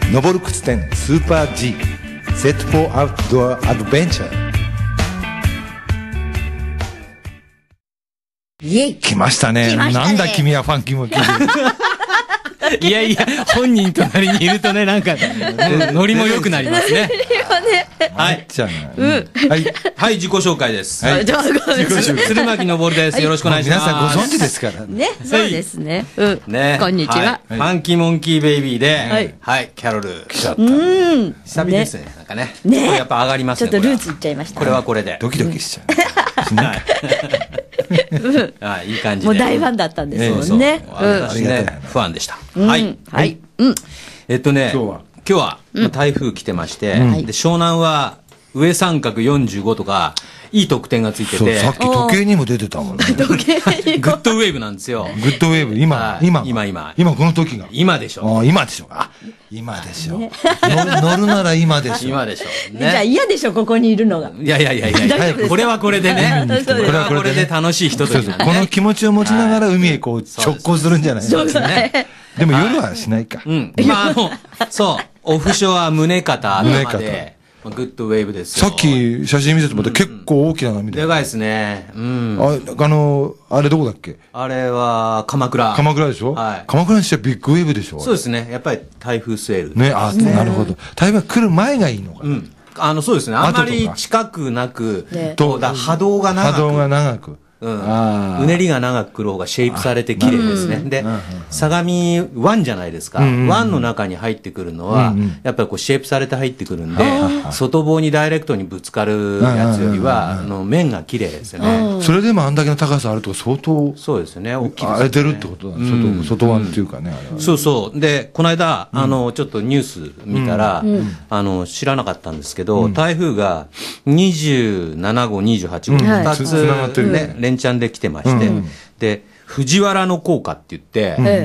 登る靴店スーパー G Set for Outdoor Adventure。 イエイ来ましたね。 来ましたねなんだ君はファンキーも聞いてる。 いやいや、本人隣にいるとね、なんか、ノリも良くなりますね。はい。 じゃあうんはい。 はい、自己紹介です。 はいじゃあ鶴巻昇です。よろしくお願いします。 皆さんご存知ですからね。 ね、そうですね。うん。 ね。 こんにちは。 いファンキーモンキーベイビーで、 はいはい、キャロル。 来ちゃった。 うん。 久々ですね。なんかね。 ねこれやっぱ上がりますね。 ちょっとルーこツいっちゃいました。 れはこれで。 ドキドキしちゃう。 はい。はい、いい感じで。 もう大ファンだったんですもんね。 私ね、ファンでした。はい。 はい。うん。 今日は台風来てまして、で湘南は上三角45とかいい得点がついてそう、 て、 さっき時計にも出てたもんね。 時計にグッドウェーブなんですよ。 グッドウェーブ、今は、い今この時が。 今でしょ。 あ、今でしょ。あ、今でしょ。乗るなら今でしょ。 今でしょ。 じゃあ嫌でしょ、ここにいるのが。 いやいやいやいや、 大丈夫ですかこれはこれでね。 そうですこれはこれで楽しい人とそうそう。 いうのはね。 この気持ちを持ちながら海へこう直行するんじゃないそうですね。 でも夜はしないか。 うん。まあそう、オフショア胸肩頭で、グッドウェーブですよ。 さっき写真見せてもらった結構大きな波だよ。 でかいですね。うん。 あれどこだっけ？ あれは鎌倉。 鎌倉でしょ？ はい鎌倉にしてはビッグウェーブでしょ？ そうですね。やっぱり台風スエル。 ね、あ、なるほど。台風が来る前がいいのかな。 うん。そうですね。あんまり近くなく、波動が長く。 波動が長く。 うねりが長く来る方がシェイプされて綺麗ですね。で、相模湾じゃないですか。湾の中に入ってくるのは、やっぱりこうシェイプされて入ってくるんで、外房にダイレクトにぶつかるやつよりは、面が綺麗ですよね。 それでもあんだけの高さあると相当、 そうですね。大きいですね。 荒れてるってことだ。外湾っていうかね、あれは。 そうそう。で、この間、ちょっとニュース見たら、知らなかったんですけど、台風が27号、28号、2つ繋がってるね、連チャンで来てまして、で、藤原の効果って言って、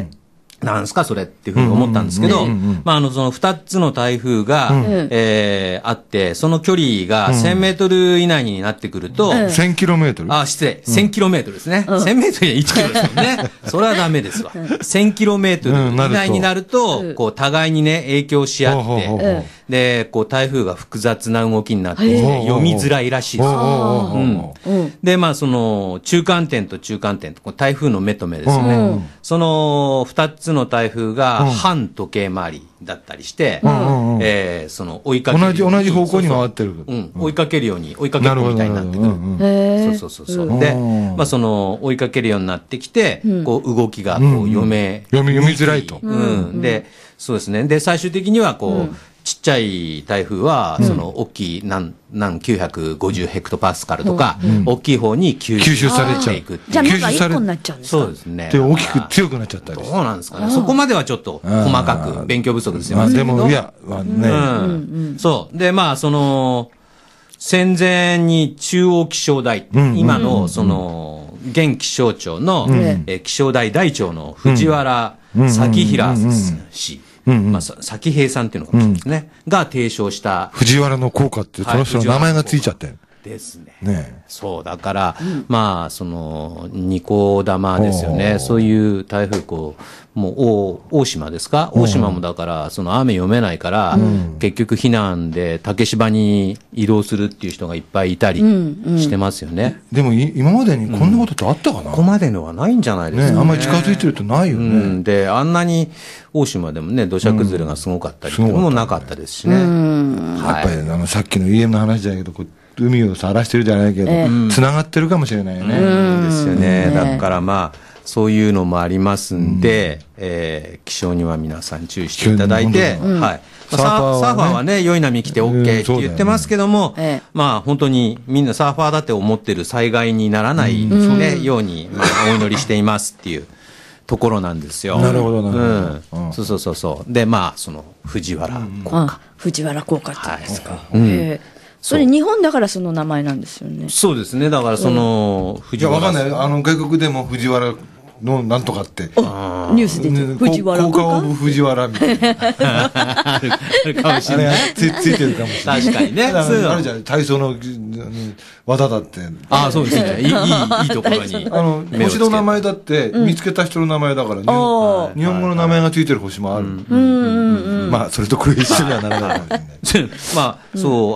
なんすかそれっていうふうに思ったんですけど、まあ、その2つの台風が、あって、その距離が1000メートル以内になってくると、 1000キロメートルあ、失礼。1000キロメートルですね。1000メートルや1キロですもんね。それはダメですわ。1000キロメートル以内になると、こう、互いにね、影響し合って、で、こう、台風が複雑な動きになってきて、読みづらいらしいですよ。で、まあ、その、中間点と中間点と、台風の目と目ですよね。その、2つの台風が反時計回りだったりして、その、追いかける。 同じ方向に回ってる。 追いかけるように、追いかけるみたいになってくる。そう。で、まあ、その、追いかけるようになってきて、こう、動きが、こう、読みづらいと。 で、そうですね。で、最終的には、こう、ちっちゃい台風は、その、大きい、950ヘクトパスカルとか、大きい方に吸収されていくっていう。 じゃあ、目が一個になっちゃうんですか？ そうですね。 で、大きく強くなっちゃったり。 どうなんですかね。そこまではちょっと、細かく、勉強不足ですよね。でも、いや、 ね。そう。で、まあ、その、戦前に中央気象台、今の、その、現気象庁の、気象台台長の藤原咲平氏。まあ、咲平さんっていうのかもしれないですね。が提唱した。 藤原の効果って、その人の名前がついちゃってる。 ですね。 ね。 そう、だから、まあ、その、ニコ玉ですよね。そういう台風、こう、もう、大島ですか？大島もだから、その雨読めないから、結局避難で竹芝に移動するっていう人がいっぱいいたりしてますよね。 でも、今までにこんなことってあったかな？ ここまでのはないんじゃないですかね。 あんまり近づいてるとないよね。 で、あんなに大島でもね、土砂崩れがすごかったりっていうのもなかったですしね。 やっぱり、さっきの家の話じゃないけど、海を晒してるじゃないけど、繋がってるかもしれないよね。 ですよね。だからまあ、そういうのもありますんで、気象には皆さん注意していただいて、はい。サーファーはね、良い波来て OK って言ってますけども、まあ本当にみんなサーファーだって思ってる災害にならないように、お祈りしていますっていうところなんですよ。 なるほど、なるほど。そう。で、まあ、その、藤原効果。 藤原効果って言うんですか。それ日本だからその名前なんですよね。 そうですね。だからその、 藤原。いや、わかんない。外国でも藤原のなんとかって。 ニュースで藤原効果オブ藤原みたいな。 あるかもしれない。 ついてるかもしれない。 確かにね。 あるじゃん、体操の技だって。 ああ、そうですね。いいところに。 星の名前だって、見つけた人の名前だから、日本語の名前がついてる星もある。まあ、それとこれ一緒にはならないかもしれない。 まあ、そう、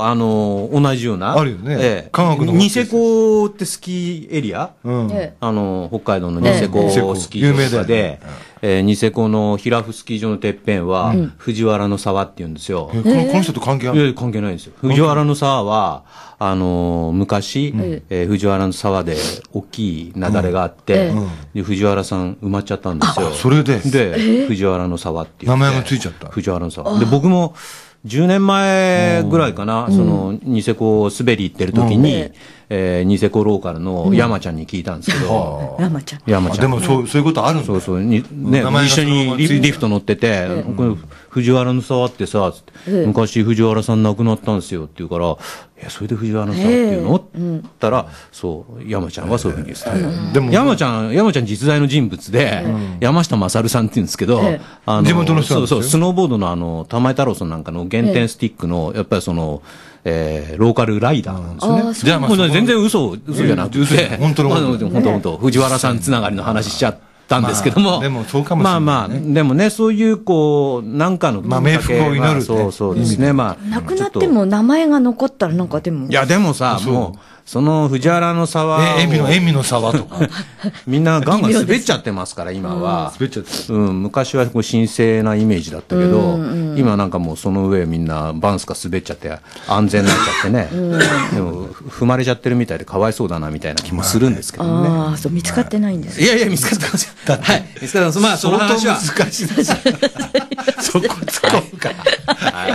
同じような。 あるよね。科学の。 ニセコってスキーエリア北海道のニセコスキー場で、ニセコのヒラフスキー場のてっぺんは、藤原の沢って言うんですよ。 この人と関係ある？ いや、関係ないんですよ。藤原の沢は、昔、藤原の沢で大きい雪崩があって、藤原さん埋まっちゃったんですよ。 それで藤原の沢っていう。 名前がついちゃった。 藤原の沢。で、僕も、10年前ぐらいかな、その、ニセコ滑り行ってる時に、ニセコローカルの山ちゃんに聞いたんですけど、 山ちゃん。 でもそういうことあるんだ。 そうそう、ね、一緒にリフト乗ってて、藤原の沢ってさ、昔藤原さん亡くなったんですよって言うから、それで藤原の沢っていうのって言ったら、そう、山ちゃんはそういうふうに言ってた。でも山ちゃん実在の人物で、山下勝さんって言うんですけど、 地元の人なんですよ。 そう、スノーボードの玉井太郎さんなんかの原点スティックの、やっぱりその、ローカルライダーなんですよね。じゃあ全然嘘じゃなくて、本当、藤原さんつながりの話しちゃったんですけども。 でもそうかもしれない。 まあ、でもね、そういう、こう、なんかのきっかけ。 冥福を祈る。 そうですね。まあ。 亡くなっても名前が残ったらなんかでも。 いや、でもさ、もう、その藤原の沢塩味の沢とか。 みんなガンガン滑っちゃってますから、今は。 滑っちゃって。 昔はこう神聖なイメージだったけど、今なんかもうその上みんなバンスカ滑っちゃって安全になっちゃってね。でも踏まれちゃってるみたいでかわいそうだなみたいな気もするんですけどね。 ああ、そう、見つかってないんです。 いや、見つかってますよ。はい。見つかってます。まあ、その話は。 難しいです。そこ突っ込むか。 はい。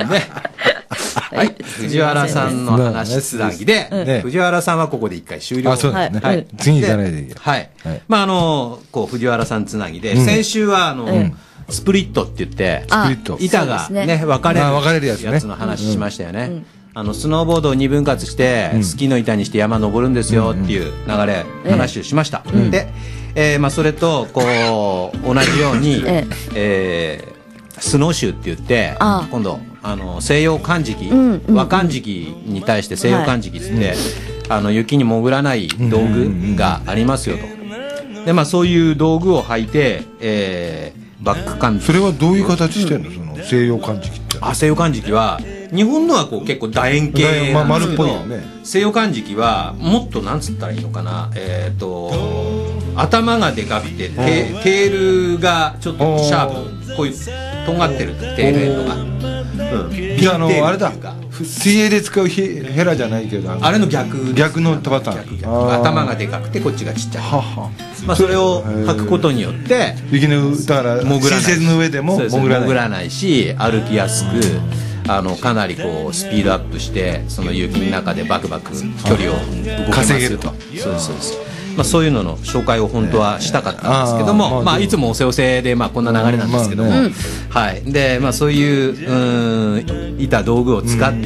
ね。はい。藤原さんの話つなぎで、藤原さんはここで一回終了。 あ、そうですね。はい。次行かないでいいよ。 はい。まあ、こう、藤原さんつなぎで、先週は、スプリットって言って、板がね、分かれるやつの話しましたよね。スノーボードを2分割して、スキーの板にして山登るんですよっていう話をしました。で、まあ、それと、こう、同じように、スノーシューって言って、今度、西洋漢字記、和漢字記に対して西洋漢字記って言って、雪に潜らない道具がありますよと。で、まあ、そういう道具を履いて、バックカントリー。 それはどういう形してんの、その西洋漢字記って。 西洋漢字記は、日本のはこう結構楕円形なんですけど、西洋漢字記はもっとなんつったらいいのかな、頭がでかくて、テールがちょっとシャープ、こういうとんがってるテールエンドが。 じゃあ、あれだ、水泳で使うヘラじゃないけど、 あれの逆のパターン。 頭がでかくてこっちがちっちゃい。まあそれを履くことによって雪のだから水線の上でも潜らないし、歩きやすく、かなりこうスピードアップしてその雪の中でバクバク距離を動かせると。そうです。まあ、そういうのの紹介を本当はしたかったんですけども、まあ、いつもおせおせで、まあ、こんな流れなんですけども、はい。で、まあ、そういう、板道具を使って、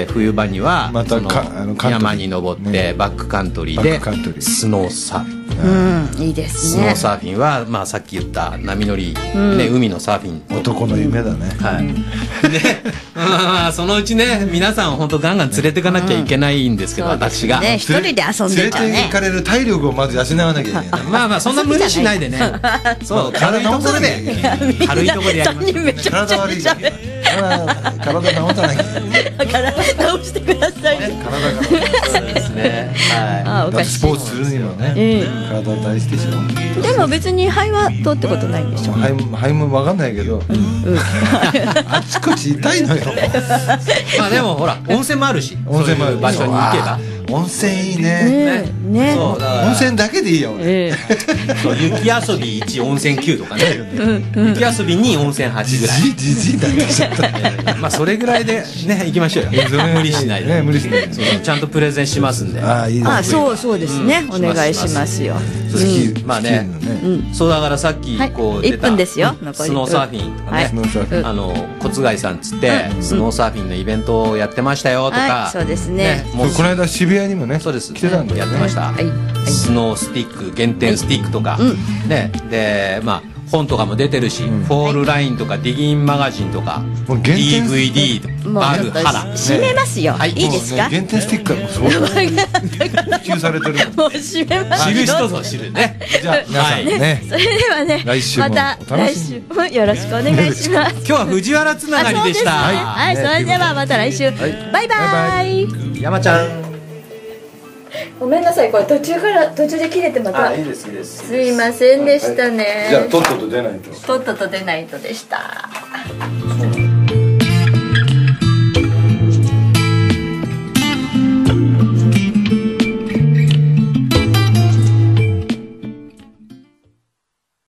冬場には、その山に登って、バックカントリーで、スノーサーフィン。 いいですね。 スノーサーフィンは、まあ、さっき言った波乗り、ね、海のサーフィン。 男の夢だね。 はい。で、まあ、そのうちね、皆さん本当ガンガン連れていかなきゃいけないんですけど、私が。 ね、一人で遊んでちゃうね。 連れて行かれる体力をまず養わなきゃいけない。 まあまあ、そんな無理しないでね。そう、軽いところで。軽いところでやりましょう。 体悪いから。体直さなきゃ。 体直してください。 体が。そうですね。はい。スポーツするにはね。体を大事でしょ。 でも別に肺は通ってことないんでしょ。 肺も分かんないけど、あちこち痛いのよ。 まあでもほら温泉もあるし、温泉もある場所に行けば。 温泉いいね。温泉だけでいいよ。 そう、雪遊び1、温泉9とかね。雪遊び2、温泉8ぐらい。 じじいだけちゃった。 まあそれぐらいでね行きましょうよ。無理しないで。 無理しないで。 ちゃんとプレゼンしますんで。 そうですね。お願いしますよ。 まあね。そうだからさっきこう出た 1分ですよ。 スノーサーフィンとかね。小津貝さんつってスノーサーフィンのイベントをやってましたよとか。 そうですね。 この間渋谷屋にもね、 そうです。 来てたんでやってました。スノースティック、減点スティックとか、ね、で、まあ、本とかも出てるし、フォールラインとかディギンマガジンとか、DVD、あるハラ。 閉めますよ。いいですか？ 減点スティックはもうそう普及されてる。 もう閉めますよ。 知る人ぞ知るね。 じゃあ皆さんね、 それではね、また来週もよろしくお願いします。 今日は藤原つながりでした。 はい、それではまた来週。バイバイ。 山ちゃん。 ごめんなさい、これ途中で切れてまた。 いいですいいです。 すいませんでしたね。 じゃあとっとと出ないと。 とっとと出ないとでした。